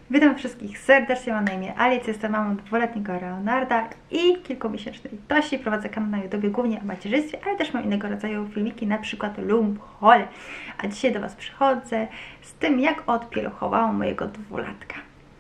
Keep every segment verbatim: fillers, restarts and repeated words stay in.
Witam wszystkich serdecznie, mam na imię Alicja, jestem mamą dwuletniego Leonarda i kilkumiesięcznej Tosi. Prowadzę kanał na YouTube głównie o macierzyństwie, ale też mam innego rodzaju filmiki, na przykład lump hole. A dzisiaj do Was przychodzę z tym, jak odpieluchowałam mojego dwulatka.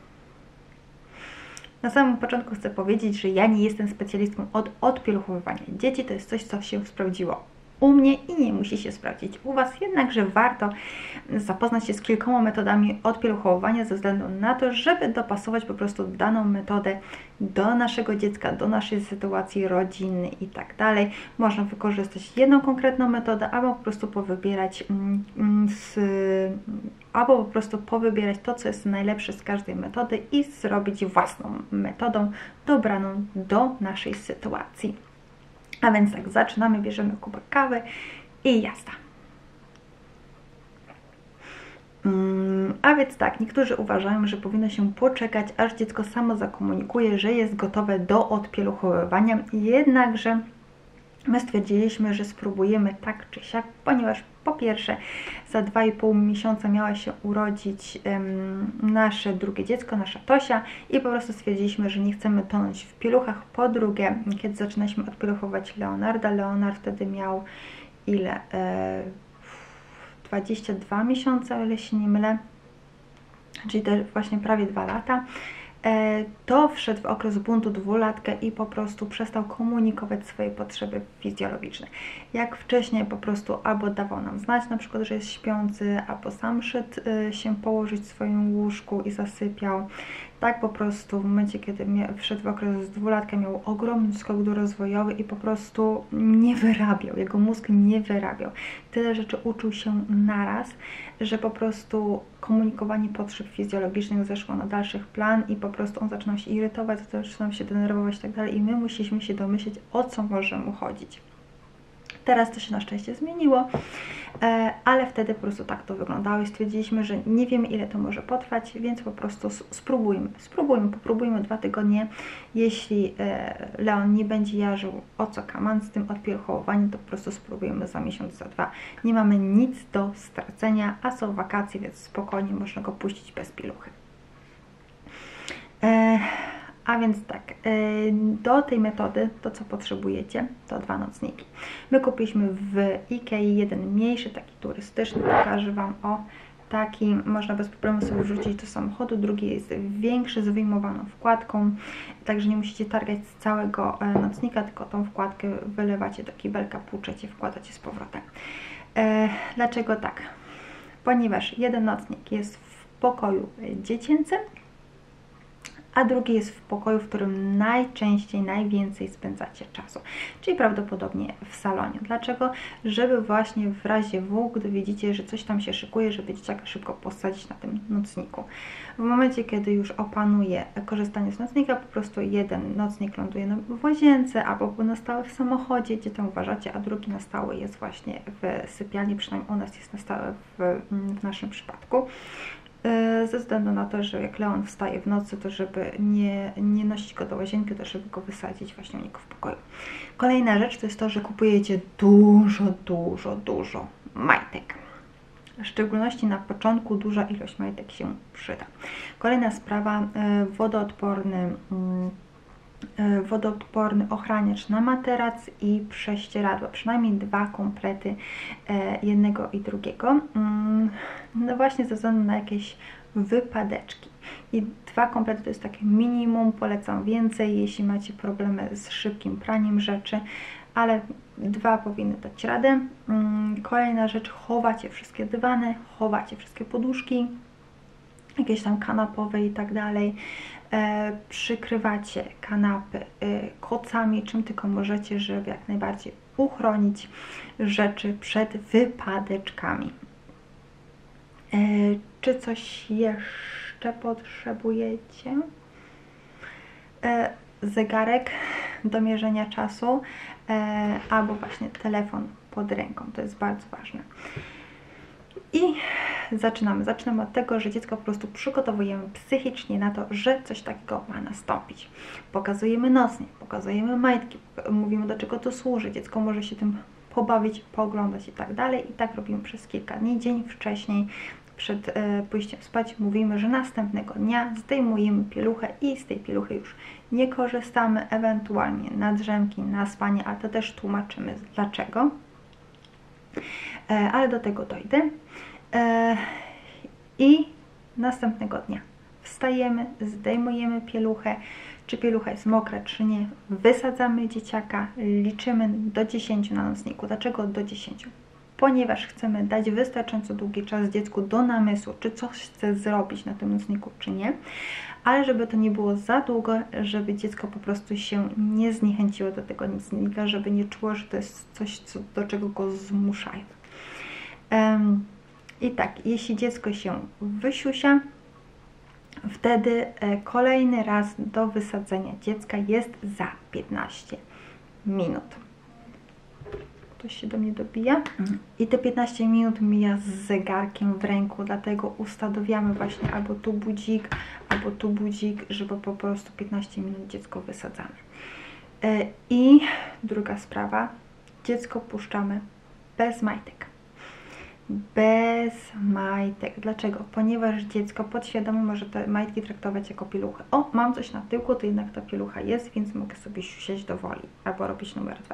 Na samym początku chcę powiedzieć, że ja nie jestem specjalistką od odpieluchowywania dzieci. To jest coś, co się sprawdziło u mnie i nie musi się sprawdzić u Was, jednakże warto zapoznać się z kilkoma metodami odpieluchowywania ze względu na to, żeby dopasować po prostu daną metodę do naszego dziecka, do naszej sytuacji rodzinnej i tak dalej. Można wykorzystać jedną konkretną metodę, albo po prostu powybierać z, albo po prostu powybierać to, co jest najlepsze z każdej metody i zrobić własną metodą dobraną do naszej sytuacji. A więc tak, zaczynamy, bierzemy kubek kawy i jazda. Mm, a więc tak, niektórzy uważają, że powinno się poczekać, aż dziecko samo zakomunikuje, że jest gotowe do odpieluchowywania, jednakże my stwierdziliśmy, że spróbujemy tak czy siak, ponieważ po pierwsze za dwa i pół miesiąca miała się urodzić um, nasze drugie dziecko, nasza Tosia i po prostu stwierdziliśmy, że nie chcemy tonąć w pieluchach. Po drugie, kiedy zaczynaliśmy odpieluchować Leonarda, Leonard wtedy miał ile? E, dwadzieścia dwa miesiące, o ile się nie mylę, czyli też właśnie prawie dwa lata. To wszedł w okres buntu dwulatka i po prostu przestał komunikować swoje potrzeby fizjologiczne. Jak wcześniej po prostu albo dawał nam znać na przykład, że jest śpiący, albo sam szedł się położyć w swoim łóżku i zasypiał. Tak po prostu w momencie, kiedy wszedł w okres dwulatka, miał ogromny skok rozwojowy i po prostu nie wyrabiał, jego mózg nie wyrabiał. Tyle rzeczy uczył się naraz, że po prostu komunikowanie potrzeb fizjologicznych zeszło na dalszych plan i po prostu on zaczynał się irytować, zaczynał się denerwować i tak dalej i my musieliśmy się domyśleć, o co może mu chodzić. Teraz to się na szczęście zmieniło, ale wtedy po prostu tak to wyglądało i stwierdziliśmy, że nie wiemy, ile to może potrwać, więc po prostu spróbujmy, spróbujmy, popróbujmy dwa tygodnie. Jeśli Leon nie będzie jarzył o co kaman z tym odpieluchowaniem, to po prostu spróbujemy za miesiąc, za dwa. Nie mamy nic do stracenia, a są wakacje, więc spokojnie można go puścić bez pieluchy. A więc tak, do tej metody to co potrzebujecie to dwa nocniki. My kupiliśmy w Ikei jeden mniejszy, taki turystyczny, pokażę Wam, o taki, można bez problemu sobie wrzucić do samochodu, drugi jest większy, z wyjmowaną wkładką, także nie musicie targać z całego nocnika, tylko tą wkładkę wylewacie do kibelka, płuczecie, wkładacie z powrotem. Dlaczego tak? Ponieważ jeden nocnik jest w pokoju dziecięcym, a drugi jest w pokoju, w którym najczęściej, najwięcej spędzacie czasu, czyli prawdopodobnie w salonie. Dlaczego? Żeby właśnie w razie W, gdy widzicie, że coś tam się szykuje, żeby dzieciaka szybko posadzić na tym nocniku. W momencie, kiedy już opanuje korzystanie z nocnika, po prostu jeden nocnik ląduje w łazience albo na stałe w samochodzie, gdzie tam uważacie, a drugi na stałe jest właśnie w sypialni, przynajmniej u nas jest na stałe w, w naszym przypadku. Ze względu na to, że jak Leon wstaje w nocy, to żeby nie, nie nosić go do łazienki, to żeby go wysadzić właśnie u niego w pokoju. Kolejna rzecz to jest to, że kupujecie dużo, dużo, dużo majtek. W szczególności na początku duża ilość majtek się przyda. Kolejna sprawa, wodoodporny wodoodporny ochraniacz na materac i prześcieradła, przynajmniej dwa komplety jednego i drugiego, no właśnie ze względu na jakieś wypadeczki. I dwa komplety to jest takie minimum, polecam więcej, jeśli macie problemy z szybkim praniem rzeczy, ale dwa powinny dać radę. Kolejna rzecz, chowacie wszystkie dywany, chowacie wszystkie poduszki, jakieś tam kanapowe i tak dalej. E, przykrywacie kanapy e, kocami, czym tylko możecie, żeby jak najbardziej uchronić rzeczy przed wypadeczkami. E, czy coś jeszcze potrzebujecie? E, zegarek do mierzenia czasu e, albo właśnie telefon pod ręką, to jest bardzo ważne. I zaczynamy. Zaczynamy od tego, że dziecko po prostu przygotowujemy psychicznie na to, że coś takiego ma nastąpić. Pokazujemy nocnik, pokazujemy majtki, mówimy, do czego to służy. Dziecko może się tym pobawić, pooglądać i tak dalej. I tak robimy przez kilka dni. Dzień wcześniej przed e, pójściem spać mówimy, że następnego dnia zdejmujemy pieluchę i z tej pieluchy już nie korzystamy, ewentualnie na drzemki, na spanie, ale to też tłumaczymy dlaczego. E, ale do tego dojdę. E, I następnego dnia wstajemy, zdejmujemy pieluchę, czy pielucha jest mokra, czy nie, wysadzamy dzieciaka, liczymy do dziesięciu na nocniku. Dlaczego do dziesięciu? Ponieważ chcemy dać wystarczająco długi czas dziecku do namysłu, czy coś chce zrobić na tym nocniku, czy nie, ale żeby to nie było za długo, żeby dziecko po prostu się nie zniechęciło do tego nocnika, żeby nie czuło, że to jest coś, co, do czego go zmuszają. Um, I tak, jeśli dziecko się wysiusia, wtedy kolejny raz do wysadzenia dziecka jest za piętnaście minut. Ktoś się do mnie dobija. Mhm. I te piętnaście minut mija z zegarkiem w ręku, dlatego ustawiamy właśnie albo tu budzik, albo tu budzik, żeby po prostu piętnaście minut dziecko wysadzamy. I druga sprawa, dziecko puszczamy bez majtek. Bez majtek. Dlaczego? Ponieważ dziecko podświadomie może te majtki traktować jako pieluchy. O, mam coś na tyłku, to jednak ta pielucha jest, więc mogę sobie siusiać do woli. Albo robić numer dwa.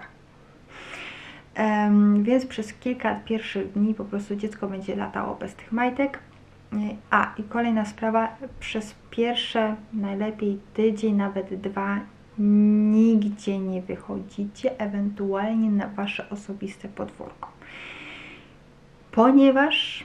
Um, więc przez kilka pierwszych dni po prostu dziecko będzie latało bez tych majtek. A, i kolejna sprawa, przez pierwsze najlepiej tydzień, nawet dwa, nigdzie nie wychodzicie, ewentualnie na wasze osobiste podwórko. Ponieważ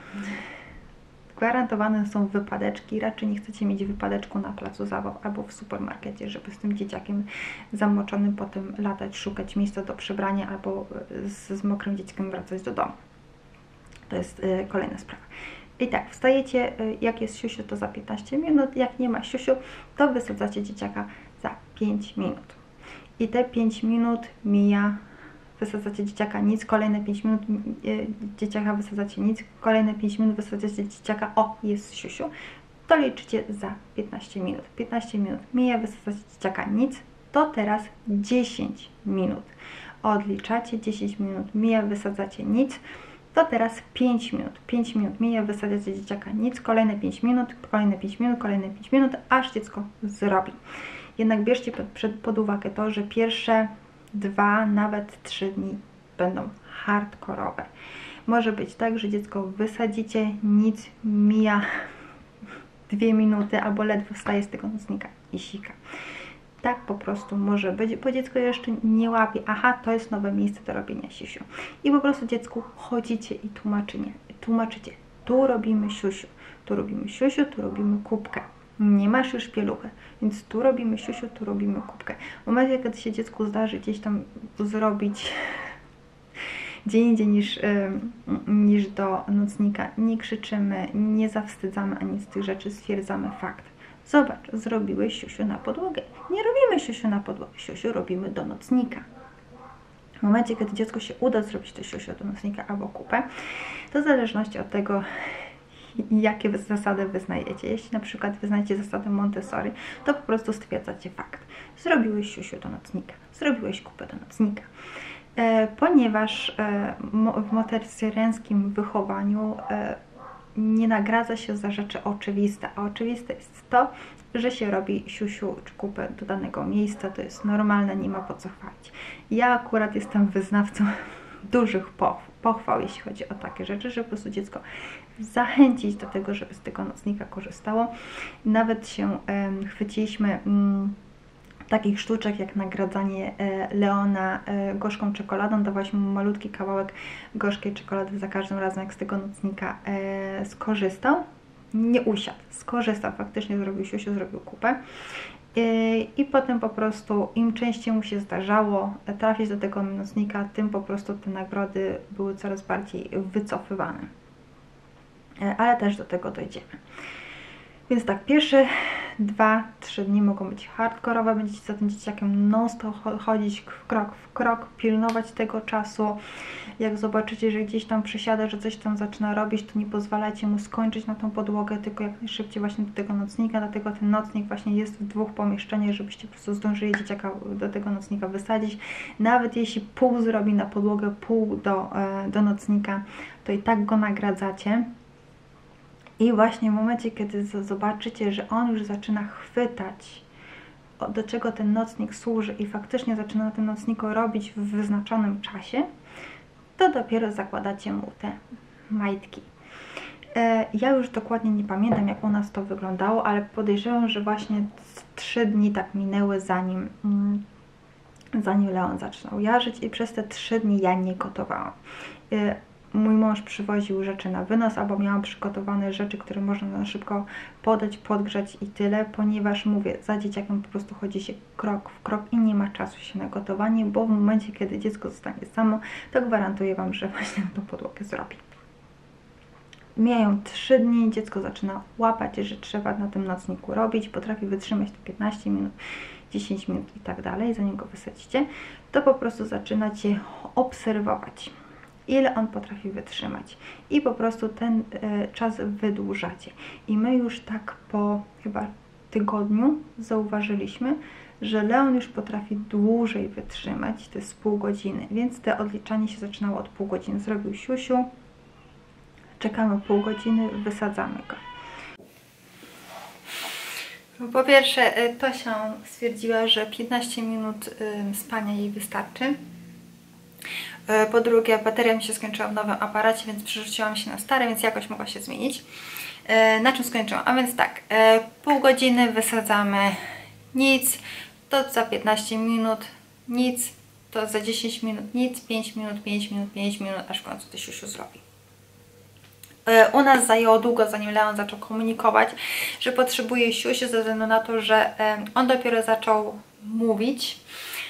gwarantowane są wypadeczki, raczej nie chcecie mieć wypadeczku na placu zabaw albo w supermarkecie, żeby z tym dzieciakiem zamoczonym potem latać, szukać miejsca do przebrania albo z, z mokrym dzieckiem wracać do domu. To jest y, kolejna sprawa. I tak, wstajecie, y, jak jest siusiu, to za piętnaście minut, jak nie ma siusiu, to wysadzacie dzieciaka za pięć minut. I te pięć minut mija, wysadzacie dzieciaka, nic, kolejne pięć minut y, dzieciaka wysadzacie, nic, kolejne pięć minut wysadzacie dzieciaka, o, jest siusiu, to liczycie za piętnaście minut. piętnaście minut mija, wysadzacie dzieciaka, nic, to teraz dziesięć minut. Odliczacie, dziesięć minut mija, wysadzacie, nic, to teraz pięć minut. pięć minut mija, wysadzacie dzieciaka, nic, kolejne pięć minut, kolejne pięć minut, kolejne pięć minut, aż dziecko zrobi. Jednak bierzcie pod, pod uwagę to, że pierwsze dwa, nawet trzy dni będą hardkorowe. Może być tak, że dziecko wysadzicie, nic, mija dwie minuty, albo ledwo wstaje z tego nocnika i sika. Tak po prostu może być, bo dziecko jeszcze nie łapie, aha, to jest nowe miejsce do robienia siusiu. I po prostu dziecku chodzicie i tłumaczycie, tłumaczycie, tu robimy siusiu, tu robimy siusiu, tu robimy kubkę. Nie masz już pieluchy, więc tu robimy siusiu, tu robimy kubkę. W momencie, kiedy się dziecku zdarzy gdzieś tam zrobić gdzie indziej niż, niż do nocnika, nie krzyczymy, nie zawstydzamy ani z tych rzeczy, stwierdzamy fakt. Zobacz, zrobiłeś siusiu na podłogę. Nie robimy siusiu na podłogę, siusiu robimy do nocnika. W momencie, kiedy dziecku się uda zrobić to siusiu do nocnika albo kupę, to w zależności od tego, jakie zasady wyznajecie. Jeśli na przykład wyznajecie zasadę Montessori, to po prostu stwierdzacie fakt. Zrobiłeś siusiu do nocnika, zrobiłeś kupę do nocnika. E, ponieważ e, w montessoriańskim wychowaniu e, nie nagradza się za rzeczy oczywiste, a oczywiste jest to, że się robi siusiu czy kupę do danego miejsca, to jest normalne, nie ma po co chwalić. Ja akurat jestem wyznawcą dużych pochwał, jeśli chodzi o takie rzeczy, żeby po prostu dziecko zachęcić do tego, żeby z tego nocnika korzystało. Nawet się e, chwyciliśmy mm, takich sztuczek jak nagradzanie e, Leona e, gorzką czekoladą. Dawaliśmy mu malutki kawałek gorzkiej czekolady za każdym razem, jak z tego nocnika e, skorzystał. Nie usiadł, skorzystał, faktycznie zrobił siusiu, zrobił kupę. E, I potem po prostu im częściej mu się zdarzało trafić do tego nocnika, tym po prostu te nagrody były coraz bardziej wycofywane. E, ale też do tego dojdziemy. Więc tak, pierwsze dwa trzy dni mogą być hardkorowe, będziecie za tym dzieciakiem non-stop chodzić krok w krok, pilnować tego czasu. Jak zobaczycie, że gdzieś tam przysiada, że coś tam zaczyna robić, to nie pozwalajcie mu skończyć na tą podłogę, tylko jak najszybciej właśnie do tego nocnika, dlatego ten nocnik właśnie jest w dwóch pomieszczeniach, żebyście po prostu zdążyli dzieciaka do tego nocnika wysadzić. Nawet jeśli pół zrobi na podłogę, pół do, do nocnika, to i tak go nagradzacie. I właśnie w momencie, kiedy zobaczycie, że on już zaczyna chwytać, do czego ten nocnik służy i faktycznie zaczyna na tym nocniku robić w wyznaczonym czasie, to dopiero zakładacie mu te majtki. Ja już dokładnie nie pamiętam, jak u nas to wyglądało, ale podejrzewam, że właśnie trzy dni tak minęły, zanim, zanim Leon zaczynał jarzyć i przez te trzy dni ja nie gotowałam. Mój mąż przywoził rzeczy na wynos, albo miałam przygotowane rzeczy, które można na szybko podać, podgrzać i tyle, ponieważ mówię, za dzieciakiem po prostu chodzi się krok w krok i nie ma czasu się na gotowanie, bo w momencie, kiedy dziecko zostanie samo, to gwarantuję Wam, że właśnie tą podłogę zrobi. Mijają trzy dni, dziecko zaczyna łapać, że trzeba na tym nocniku robić, potrafi wytrzymać to piętnaście minut, dziesięć minut i tak dalej, zanim go wysadzicie, to po prostu zaczynacie obserwować, ile on potrafi wytrzymać i po prostu ten e, czas wydłużacie. I my już tak po chyba tygodniu zauważyliśmy, że Leon już potrafi dłużej wytrzymać, to jest pół godziny, więc te odliczanie się zaczynało od pół godziny. Zrobił siusiu, czekamy pół godziny, wysadzamy go. Po pierwsze, Tosia stwierdziła, że piętnaście minut spania jej wystarczy. Po drugie, bateria mi się skończyła w nowym aparacie, więc przerzuciłam się na stary, więc jakoś mogła się zmienić. Na czym skończyłam? A więc tak, pół godziny wysadzamy nic, to za piętnaście minut nic, to za dziesięć minut nic, pięć minut, pięć minut, pięć minut, aż w końcu to siusiu zrobi. U nas zajęło długo, zanim Leon zaczął komunikować, że potrzebuje siusiu ze względu na to, że on dopiero zaczął mówić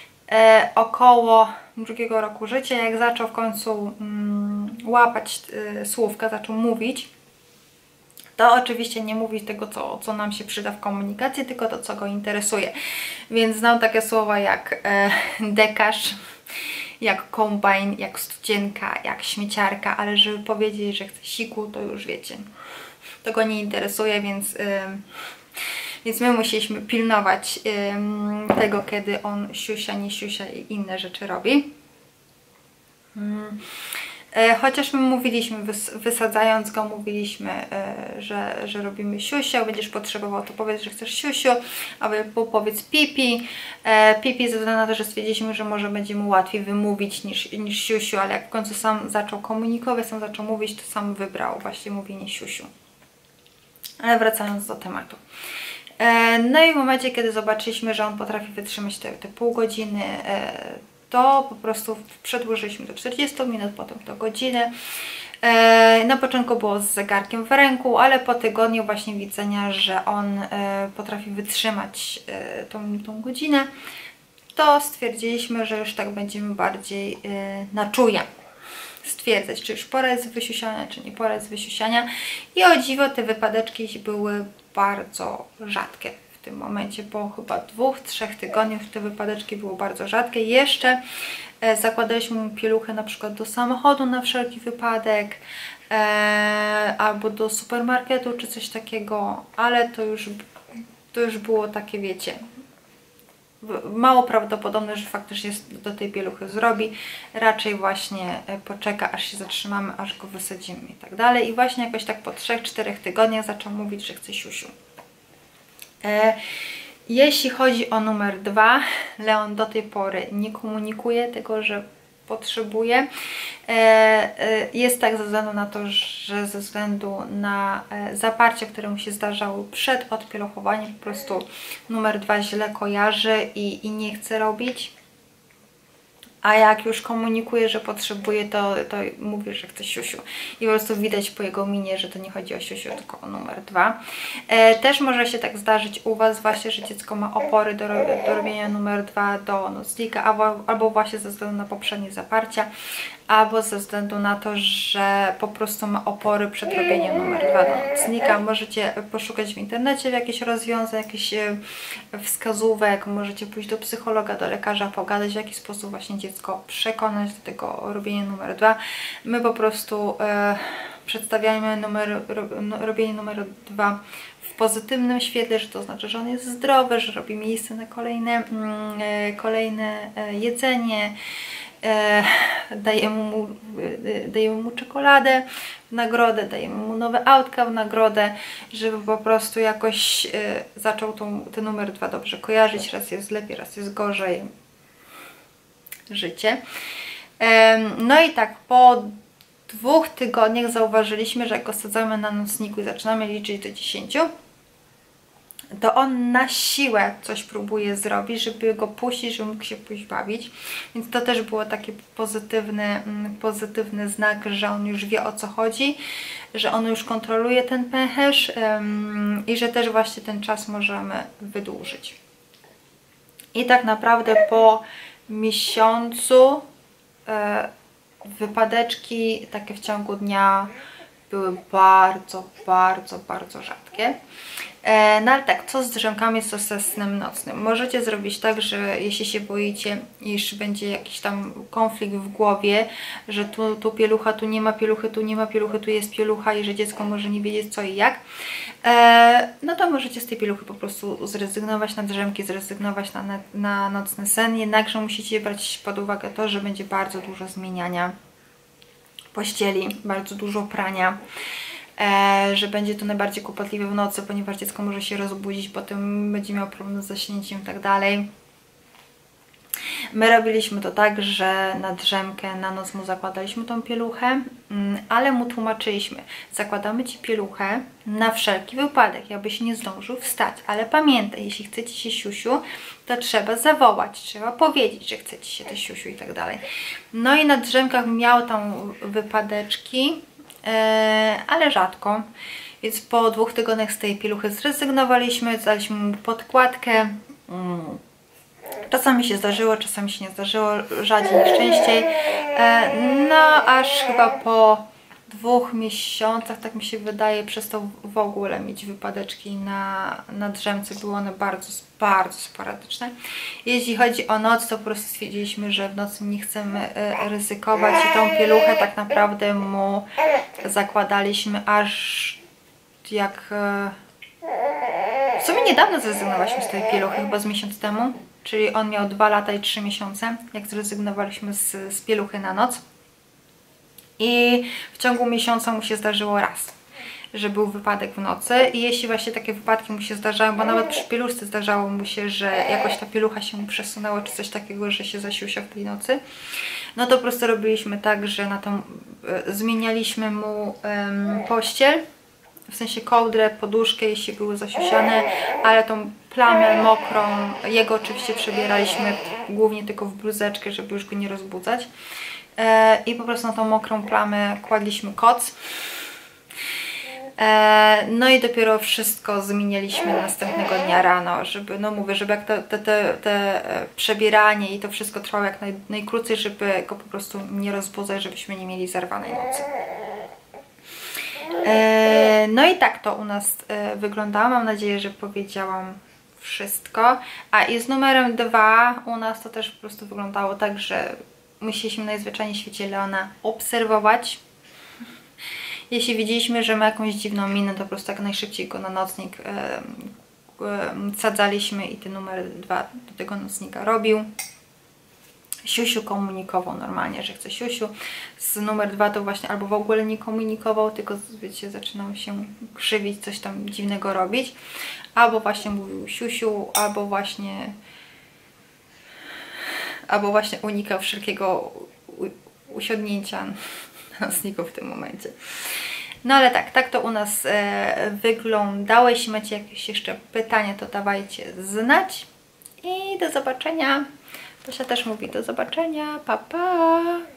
około drugiego roku życia. Jak zaczął w końcu łapać słówka, zaczął mówić, to oczywiście nie mówi tego, co, co nam się przyda w komunikacji, tylko to, co go interesuje. Więc znał takie słowa jak dekarz, jak kombajn, jak studzienka, jak śmieciarka, ale żeby powiedzieć, że chce siku, to już wiecie, to go nie interesuje, więc, yy, więc my musieliśmy pilnować yy, tego, kiedy on siusia, nie siusia i inne rzeczy robi. Yy. Chociaż my mówiliśmy, wysadzając go, mówiliśmy, że, że robimy siusiu, będziesz potrzebował, to powiedz, że chcesz siusiu, albo powiedz pipi. Pipi ze względu na to, że stwierdziliśmy, że może będzie mu łatwiej wymówić niż, niż siusiu, ale jak w końcu sam zaczął komunikować, sam zaczął mówić, to sam wybrał właśnie mówienie siusiu. Ale wracając do tematu. No i w momencie, kiedy zobaczyliśmy, że on potrafi wytrzymać te, te pół godziny, to po prostu przedłużyliśmy do czterdziestu minut, potem do godziny. Na początku było z zegarkiem w ręku, ale po tygodniu właśnie widzenia, że on potrafi wytrzymać tą, tą godzinę, to stwierdziliśmy, że już tak będziemy bardziej na czuje stwierdzać, czy już pora jest wysiusiania, czy nie pora jest wysiusiania. I o dziwo te wypadeczki były bardzo rzadkie. W tym momencie po chyba dwóch, trzech tygodniach te wypadeczki były bardzo rzadkie. Jeszcze e, zakładaliśmy mu pieluchę na przykład do samochodu na wszelki wypadek, e, albo do supermarketu czy coś takiego, ale to już, to już było takie, wiecie, mało prawdopodobne, że faktycznie do tej pieluchy zrobi. Raczej właśnie poczeka, aż się zatrzymamy, aż go wysadzimy i tak dalej. I właśnie jakoś tak po trzech, czterech tygodniach zaczął mówić, że chce siusiu. E, jeśli chodzi o numer dwa, Leon do tej pory nie komunikuje tego, że potrzebuje. E, e, jest tak ze względu na to, że ze względu na e, zaparcie, które mu się zdarzały przed odpieluchowaniem, po prostu numer dwa źle kojarzy i, i nie chce robić. A jak już komunikuje, że potrzebuje, to, to mówi, że chce siusiu. I po prostu widać po jego minie, że to nie chodzi o siusiu, tylko o numer dwa. E, też może się tak zdarzyć u Was właśnie, że dziecko ma opory do, do robienia numer dwa do nocnika, albo, albo właśnie ze względu na poprzednie zaparcia, albo ze względu na to, że po prostu ma opory przed robieniem numer dwa do nocnika. Możecie poszukać w internecie w jakichś rozwiązań, jakichś wskazówek, możecie pójść do psychologa, do lekarza, pogadać, w jaki sposób właśnie dziecko przekonać do tego robienia numer dwa. My po prostu e, przedstawiamy numer, ro, robienie numeru dwa w pozytywnym świetle, że to znaczy, że on jest zdrowy, że robi miejsce na kolejne, mm, kolejne jedzenie, e, dajemy, mu, e, dajemy mu czekoladę w nagrodę, dajemy mu nowe autka w nagrodę, żeby po prostu jakoś e, zaczął tą, ten numer dwa dobrze kojarzyć. Raz jest lepiej, raz jest gorzej. Życie. E, no i tak po dwóch tygodniach zauważyliśmy, że jak go sadzamy na nocniku i zaczynamy liczyć do dziesięciu, to on na siłę coś próbuje zrobić, żeby go puścić, żeby mógł się pójść bawić. Więc to też było taki pozytywny, pozytywny znak, że on już wie, o co chodzi, że on już kontroluje ten pęcherz um, i że też właśnie ten czas możemy wydłużyć. I tak naprawdę po miesiącu e, wypadeczki takie w ciągu dnia były bardzo, bardzo, bardzo rzadkie. No ale tak, co z drzemkami, co ze snem nocnym? Możecie zrobić tak, że jeśli się boicie, iż będzie jakiś tam konflikt w głowie, że tu, tu pielucha, tu nie ma pieluchy, tu nie ma pieluchy, tu jest pielucha i że dziecko może nie wiedzieć co i jak, no to możecie z tej pieluchy po prostu zrezygnować na drzemki, zrezygnować na, na nocny sen, jednakże musicie brać pod uwagę to, że będzie bardzo dużo zmieniania pościeli, bardzo dużo prania. E, że będzie to najbardziej kłopotliwe w nocy, ponieważ dziecko może się rozbudzić, potem będzie miał problem z zaśnięciem i tak dalej. My robiliśmy to tak, że na drzemkę, na noc mu zakładaliśmy tą pieluchę, ale mu tłumaczyliśmy, zakładamy Ci pieluchę na wszelki wypadek, jakbyś nie zdążył wstać, ale pamiętaj, jeśli chcecie się siusiu, to trzeba zawołać, trzeba powiedzieć, że chcecie się te siusiu i tak dalej. No i na drzemkach miał tam wypadeczki, ale rzadko, więc po dwóch tygodniach z tej pieluchy zrezygnowaliśmy, daliśmy mu podkładkę. Czasami się zdarzyło, czasami się nie zdarzyło, rzadziej niż częściej. No aż chyba po dwóch miesiącach, tak mi się wydaje, przestał w ogóle mieć wypadeczki na, na drzemce. Były one bardzo, bardzo sporadyczne. Jeśli chodzi o noc, to po prostu stwierdziliśmy, że w nocy nie chcemy ryzykować i tą pieluchę tak naprawdę mu zakładaliśmy aż jak... W sumie niedawno zrezygnowaliśmy z tej pieluchy, chyba z miesiąc temu. Czyli on miał dwa lata i trzy miesiące, jak zrezygnowaliśmy z, z pieluchy na noc. I w ciągu miesiąca mu się zdarzyło raz, że był wypadek w nocy. I jeśli właśnie takie wypadki mu się zdarzały, bo nawet przy pieluszce zdarzało mu się, że jakoś ta pielucha się mu przesunęła, czy coś takiego, że się zasiusiał w tej nocy, no to po prostu robiliśmy tak, że na tą, e, zmienialiśmy mu e, pościel, w sensie kołdrę, poduszkę, jeśli były zasiusiane, ale tą plamę mokrą, jego oczywiście przebieraliśmy głównie tylko w bluzeczkę, żeby już go nie rozbudzać. E, I po prostu na tą mokrą plamę kładliśmy koc. E, no i dopiero wszystko zmienialiśmy następnego dnia rano, żeby, no mówię, żeby jak te, te, te, te przebieranie i to wszystko trwało jak naj, najkrócej, żeby go po prostu nie rozbudzać, żebyśmy nie mieli zerwanej nocy. No i tak to u nas wyglądało. Mam nadzieję, że powiedziałam wszystko. A i z numerem dwa u nas to też po prostu wyglądało tak, że musieliśmy najzwyczajniej w świecie Leona obserwować. Jeśli widzieliśmy, że ma jakąś dziwną minę, to po prostu jak najszybciej go na nocnik e, e, sadzaliśmy i ten numer dwa do tego nocnika robił. Siusiu komunikował normalnie, że chce siusiu. Z numer dwa to właśnie albo w ogóle nie komunikował, tylko wiecie, zaczynał się krzywić, coś tam dziwnego robić. Albo właśnie mówił siusiu, albo właśnie albo właśnie unikał wszelkiego usiądnięcia na nocniku w tym momencie. No ale tak, tak to u nas e, wyglądało. Jeśli macie jakieś jeszcze pytania, to dawajcie znać. I do zobaczenia. Tosia też mówi do zobaczenia. Pa, pa!